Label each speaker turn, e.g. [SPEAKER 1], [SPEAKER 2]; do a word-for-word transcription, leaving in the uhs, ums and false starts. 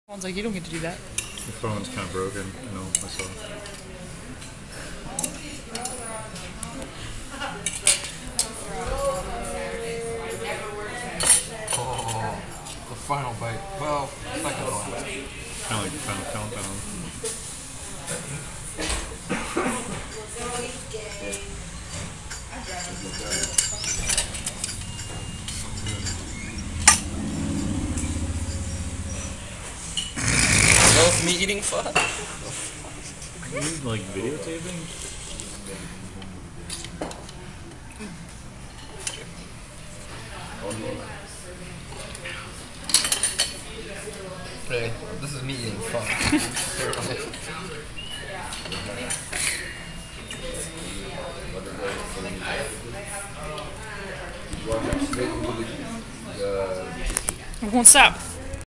[SPEAKER 1] Phone's like, you don't get to do that.
[SPEAKER 2] The phone's kind of broken, I know, I saw.
[SPEAKER 3] Oh, the final bite. Well, second one.
[SPEAKER 2] Kind of like the final countdown.
[SPEAKER 4] Both me eating pho?
[SPEAKER 2] Are you like videotaping?
[SPEAKER 4] Okay, this is me eating pho.
[SPEAKER 1] It won't stop.